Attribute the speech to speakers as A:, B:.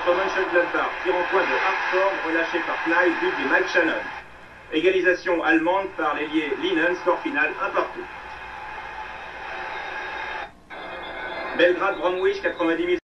A: contre Mönchengladbach. Tir en coin de Hartford, relâché par Fly, but de Mike Shannon. Égalisation allemande par l'ailier Linen, score final 1-1. Belgrade Bromwich, 90 000.